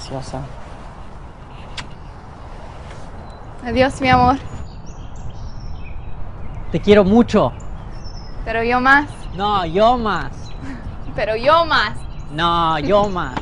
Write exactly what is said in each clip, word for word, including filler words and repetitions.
preciosa. Adiós, mi amor. Te quiero mucho. Pero yo más. No, yo más. Pero yo más. No, yo más.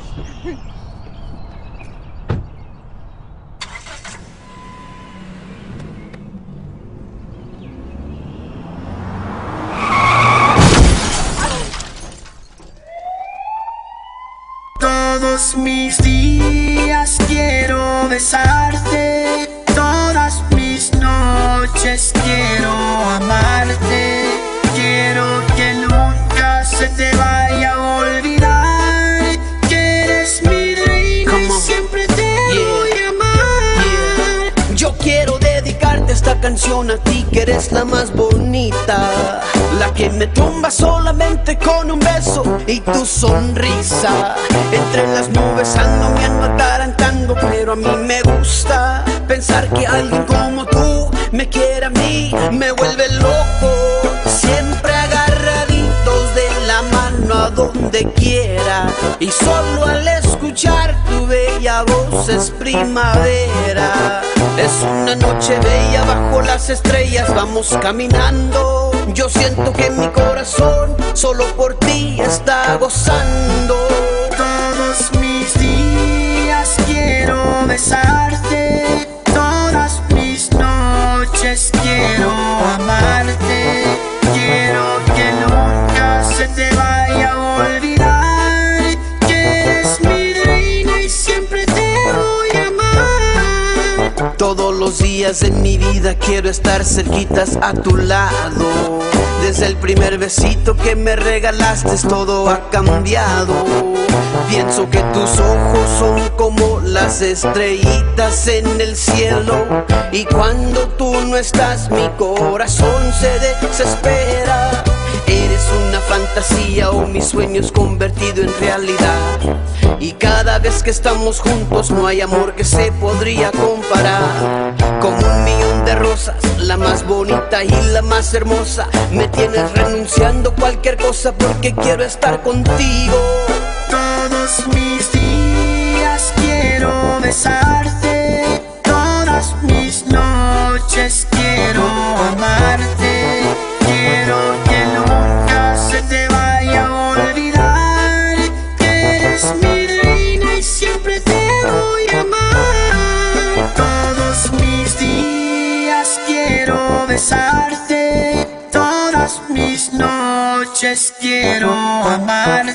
Todos mis días quiero besarte, todas mis noches quiero amarte. Quiero que nunca se te vaya a olvidar que eres mi reina y siempre te yeah. voy a amar. Yeah. Yo quiero dedicarte esta canción a ti, que eres la más bonita, la que me tumba solamente con un beso y tu sonrisa. Entre las nubes ando, me ando atarantando, pero a mí me gusta pensar que alguien como tú me quiere a mí, me vuelve loco. Siempre agarraditos de la mano a donde quiera, y solo al escuchar tu bella voz es primavera. Es una noche bella bajo las estrellas, vamos caminando. Yo siento que mi corazón solo por ti está gozando. Todos mis días quiero besarte, todas mis noches quiero amarte. Quiero que nunca se te vaya a olvidar que eres mi reina y siempre te voy a amar. Todos los días en mi vida quiero estar cerquitas a tu lado. Desde el primer besito que me regalaste todo ha cambiado. Pienso que tus ojos son como las estrellitas en el cielo, y cuando tú no estás mi corazón se desespera. Eres una fantasía o mis sueños convertido en realidad, y cada vez que estamos juntos no hay amor que se podría comparar. Como un millón de rosas, la más bonita y la más hermosa, me tienes renunciando a cualquier cosa porque quiero estar contigo. Todos mis días quiero besarte, todas mis noches quiero amarte. Quiero que nunca se te vaya a olvidar que eres mi reina y siempre te voy a amar. Todos mis días quiero besarte, todas mis noches quiero amarte.